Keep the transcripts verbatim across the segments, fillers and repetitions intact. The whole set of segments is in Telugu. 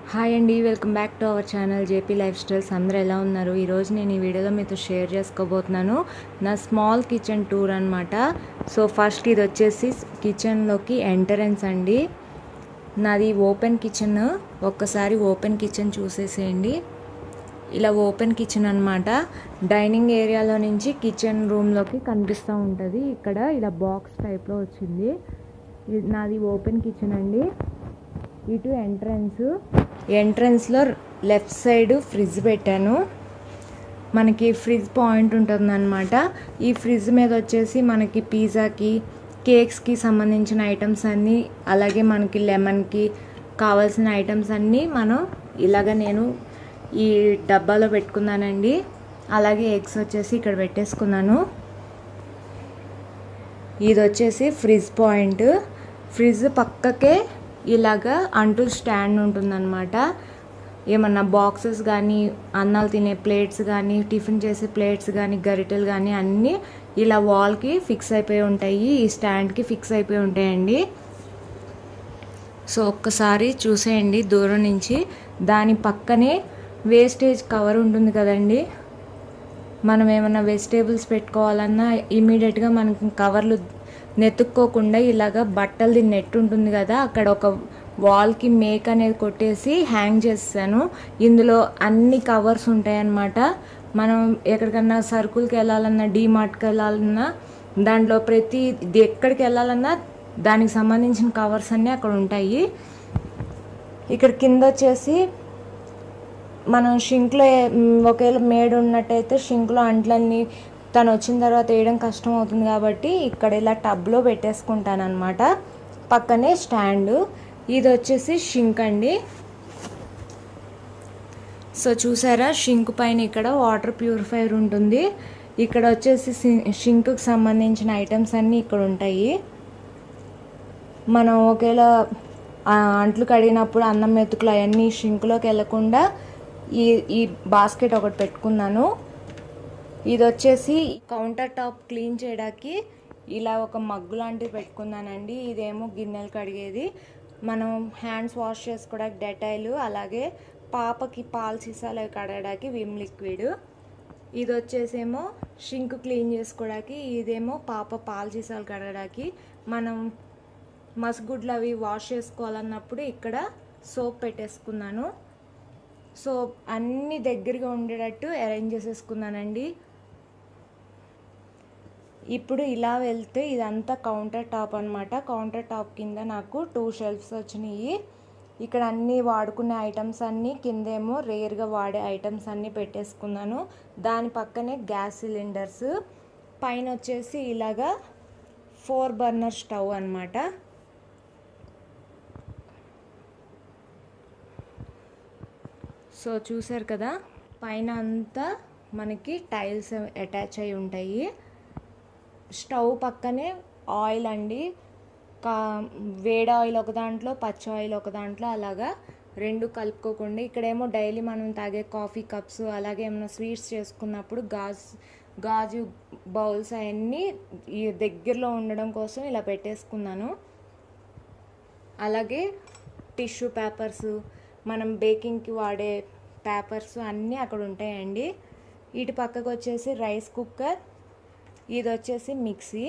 హాయ్ అండి, welcome back to our channel JP lifestyles. అందరూ ఎలా ఉన్నారు? ఈరోజు నేను ఈ వీడియోలో మీతో షేర్ చేసుకోబోతున్నాను నా స్మాల్ కిచెన్ టూర్ అనమాట. సో ఫస్ట్ ఇది వచ్చేసి కిచెన్లోకి ఎంట్రన్స్ అండి. నాది ఓపెన్ కిచెన్. ఒక్కసారి ఓపెన్ కిచెన్ చూసేసేయండి. ఇలా ఓపెన్ కిచెన్ అనమాట. డైనింగ్ ఏరియాలో నుంచి కిచెన్ రూమ్లోకి కనిపిస్తూ ఉంటుంది. ఇక్కడ ఇలా బాక్స్ టైప్లో వచ్చింది. నాది ఓపెన్ కిచెన్ అండి. ఇటు ఎంట్రన్స్ ఎంట్రన్స్లో లెఫ్ట్ సైడ్ ఫ్రిడ్జ్ పెట్టాను. మనకి ఫ్రిడ్జ్ పాయింట్ ఉంటుందన్నమాట. ఈ ఫ్రిడ్జ్ మీద వచ్చేసి మనకి పిజ్జాకి, కేక్స్కి సంబంధించిన ఐటమ్స్ అన్నీ, అలాగే మనకి లెమన్కి కావాల్సిన ఐటమ్స్ అన్నీ మనం ఇలాగ నేను ఈ డబ్బాలో పెట్టుకున్నానండి. అలాగే ఎగ్స్ వచ్చేసి ఇక్కడ పెట్టేసుకున్నాను. ఇది వచ్చేసి ఫ్రిడ్జ్ పాయింట్. ఫ్రిడ్జ్ పక్కకే ఇలాగా అంటూ స్టాండ్ ఉంటుందన్నమాట. ఏమన్నా బాక్సెస్ కానీ, అన్నాలు తినే ప్లేట్స్ కానీ, టిఫిన్ చేసే ప్లేట్స్ కానీ, గరిటెలు కానీ అన్నీ ఇలా వాల్కి ఫిక్స్ అయిపోయి ఉంటాయి. ఈ స్టాండ్కి ఫిక్స్ అయిపోయి ఉంటాయండి. సో ఒక్కసారి చూసేయండి దూరం నుంచి. దాని పక్కనే వేస్టేజ్ కవర్ ఉంటుంది కదండి. మనం ఏమన్నా వెజిటేబుల్స్ పెట్టుకోవాలన్నా ఇమీడియట్గా మనకి కవర్లు నెతుక్కోకుండా ఇలాగ బట్టలది నెట్ ఉంటుంది కదా, అక్కడ ఒక వాల్కి మేక్ అనేది కొట్టేసి హ్యాంగ్ చేస్తాను. ఇందులో అన్ని కవర్స్ ఉంటాయన్నమాట. మనం ఎక్కడికన్నా సరుకులకి వెళ్ళాలన్నా, డీమార్ట్కి వెళ్ళాలన్నా, దాంట్లో ప్రతి ఎక్కడికి వెళ్ళాలన్నా దానికి సంబంధించిన కవర్స్ అన్నీ అక్కడ ఉంటాయి. ఇక్కడ కింద వచ్చేసి మనం షింక్లో ఒకవేళ మేడ్ ఉన్నట్టయితే షింక్లో అంట్లన్నీ తను వచ్చిన తర్వాత వేయడం కష్టం అవుతుంది కాబట్టి ఇక్కడ ఇలా టబ్లో పెట్టేసుకుంటాను అనమాట. పక్కనే స్టాండ్. ఇది వచ్చేసి షింక్ అండి. సో చూసారా, షింక్ పైన ఇక్కడ వాటర్ ప్యూరిఫైయర్ ఉంటుంది. ఇక్కడ వచ్చేసి షింక్కి సంబంధించిన ఐటమ్స్ అన్నీ ఇక్కడ ఉంటాయి. మనం ఒకవేళ అంట్లు కడిగినప్పుడు అన్నం మెతుకులు అవన్నీ షింక్లోకి వెళ్ళకుండా ఈ ఈ బాస్కెట్ ఒకటి పెట్టుకున్నాను. ఇది వచ్చేసి కౌంటర్ టాప్ క్లీన్ చేయడానికి ఇలా ఒక మగ్గు లాంటిది పెట్టుకున్నానండి. ఇదేమో గిన్నెలు కడిగేది. మనం హ్యాండ్స్ వాష్ చేసుకోవడానికి డెటాయిల్, అలాగే పాపకి పాల సీసాలు అవి కడగడానికి విమ్ లిక్విడ్. ఇది వచ్చేసేమో షింక్ క్లీన్ చేసుకోవడానికి. ఇదేమో పాప పాల సీసాలు కడగడానికి. మనం మస్గుడ్లు అవి వాష్ చేసుకోవాలన్నప్పుడు ఇక్కడ సోప్ పెట్టేసుకున్నాను. సో అన్నీ దగ్గరగా ఉండేటట్టు అరేంజ్ చేసేసుకున్నానండి. ఇప్పుడు ఇలా వెళ్తే ఇదంతా కౌంటర్ టాప్ అనమాట. కౌంటర్ టాప్ కింద నాకు టూ షెల్ఫ్స్ వచ్చినాయి. ఇక్కడ అన్నీ వాడుకునే ఐటమ్స్ అన్నీ, కిందేమో రేర్గా వాడే ఐటమ్స్ అన్నీ పెట్టేసుకున్నాను. దాని పక్కనే గ్యాస్ సిలిండర్స్, పైన వచ్చేసి ఇలాగా ఫోర్ బర్నర్ స్టవ్ అనమాట. సో చూసారు కదా, పైన అంతా మనకి టైల్స్ అటాచ్ అయి ఉంటాయి. స్టవ్ పక్కనే ఆయిల్ అండి. కా వేడి ఆయిల్ ఒక దాంట్లో, పచ్చి ఆయిల్ ఒక దాంట్లో, అలాగా రెండు కలుపుకోకుండా. ఇక్కడేమో డైలీ మనం తాగే కాఫీ కప్స్, అలాగే ఏమైనా స్వీట్స్ చేసుకున్నప్పుడు గాజు గాజు బౌల్స్ అవన్నీ ఈ దగ్గరలో ఉండడం కోసం ఇలా పెట్టేసుకున్నాను. అలాగే టిష్యూ పేపర్స్, మనం బేకింగ్కి వాడే పేపర్స్ అన్నీ అక్కడ ఉంటాయండి. ఇటు పక్కకు వచ్చేసి రైస్ కుక్కర్, ఇది వచ్చేసి మిక్సీ.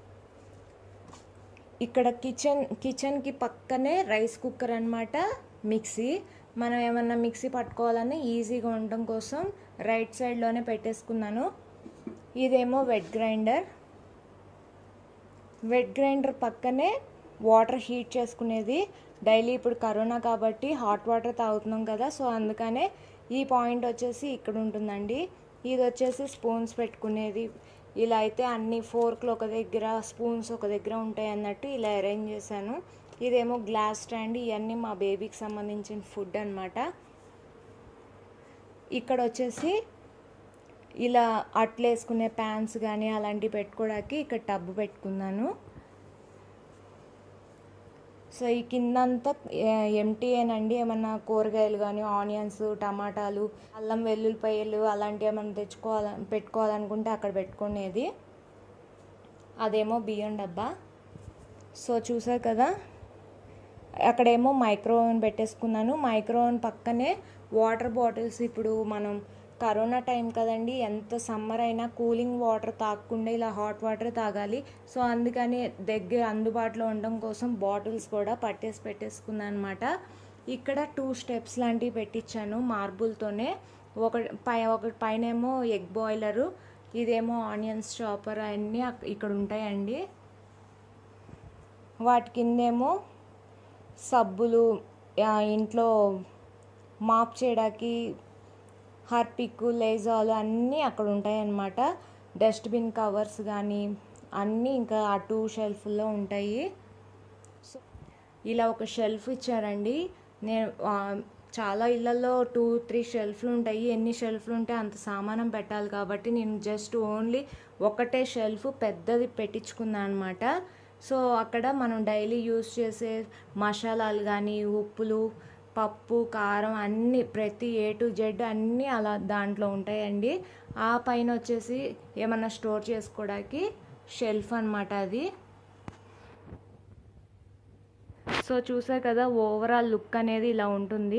ఇక్కడ కిచెన్ కిచెన్కి పక్కనే రైస్ కుక్కర్ అనమాట, మిక్సీ. మనం ఏమన్నా మిక్సీ పట్టుకోవాలని ఈజీగా ఉండడం కోసం రైట్ సైడ్లోనే పెట్టేసుకున్నాను. ఇదేమో వెట్ గ్రైండర్. వెట్ గ్రైండర్ పక్కనే వాటర్ హీట్ చేసుకునేది. డైలీ ఇప్పుడు కరోనా కాబట్టి హాట్ వాటర్ తాగుతున్నాం కదా, సో అందుకనే ఈ పాయింట్ వచ్చేసి ఇక్కడ ఉంటుందండి. ఇది వచ్చేసి స్పూన్స్ పెట్టుకునేది. ఇలా అయితే అన్ని ఫోర్క్లు ఒక దగ్గర, స్పూన్స్ ఒక దగ్గర ఉంటాయి అన్నట్టు ఇలా అరేంజ్ చేశాను. ఇదేమో గ్లాస్ స్టాండ్. ఇవన్నీ మా బేబీకి సంబంధించిన ఫుడ్ అనమాట. ఇక్కడ వచ్చేసి ఇలా అట్లు వేసుకునే ప్యాన్స్ కానీ అలాంటివి పెట్టుకోవడానికి ఇక్కడ టబ్ పెట్టుకున్నాను. సో ఈ కిందంతా ఎంటీయేనండి. ఏమన్నా కూరగాయలు కానీ, ఆనియన్స్, టమాటాలు, అల్లం వెల్లుల్లిపాయలు అలాంటివి ఏమన్నా తెచ్చుకోవాలి పెట్టుకోవాలనుకుంటే అక్కడ పెట్టుకునేది. అదేమో బియ్యం డబ్బా. సో చూసారు కదా, అక్కడేమో మైక్రో ఓవెన్ పెట్టేసుకున్నాను. మైక్రో ఓవెన్ పక్కనే వాటర్ బాటిల్స్, ఇప్పుడు మనం కరోనా టైం కదండి, ఎంత సమ్మర్ అయినా కూలింగ్ వాటర్ తాగకుండా ఇలా హాట్ వాటర్ తాగాలి. సో అందుకని దగ్గర అందుబాటులో ఉండడం కోసం బాటిల్స్ కూడా పట్టేసి పెట్టేసుకున్నాను అనమాట. ఇక్కడ టూ స్టెప్స్ లాంటివి పెట్టించాను మార్బుల్తోనే. ఒకటి పై ఒకటి పైన ఏమో ఎగ్ బాయిలరు, ఇదేమో ఆనియన్స్ చాపర్ అన్నీ ఇక్కడ ఉంటాయండి. వాటి కిందేమో సబ్బులు, ఇంట్లో మాప్ చేయడానికి హార్పిక్, లైజాల్ అన్నీ అక్కడ ఉంటాయి అన్నమాట. డస్ట్బిన్ కవర్స్ కానీ అన్నీ ఇంకా ఆ టూ షెల్ఫ్లో ఉంటాయి. సో ఇలా ఒక షెల్ఫ్ ఇచ్చారండి. నేను చాలా ఇళ్ళల్లో టూ త్రీ షెల్ఫ్లు ఉంటాయి. ఎన్ని షెల్ఫ్లు ఉంటే అంత సామానం పెట్టాలి కాబట్టి నేను జస్ట్ ఓన్లీ ఒకటే షెల్ఫ్ పెద్దది పెట్టించుకున్నాను అనమాట. సో అక్కడ మనం డైలీ యూస్ చేసే మసాలాలు కానీ ఉప్పులు, పప్పు, కారం అన్నీ ప్రతి ఏ టు జెడ్ అన్నీ అలా దాంట్లో ఉంటాయండి. ఆ పైన వచ్చేసి ఏమన్నా స్టోర్ చేసుకోవడానికి షెల్ఫ్ అనమాట అది. సో చూసారు కదా, ఓవరాల్ లుక్ అనేది ఇలా ఉంటుంది.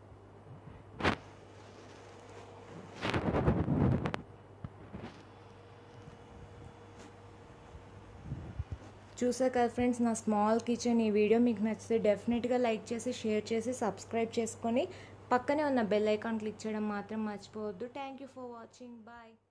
చూసారు కదా ఫ్రెండ్స్, నా స్మాల్ కిచెన్. ఈ వీడియో మీకు నచ్చితే డెఫినెట్గా లైక్ చేసి, షేర్ చేసి, సబ్స్క్రైబ్ చేసుకొని పక్కనే ఉన్న బెల్ ఐకాన్ క్లిక్ చేయడం మాత్రం మర్చిపోవద్దు. Thank you for watching. Bye.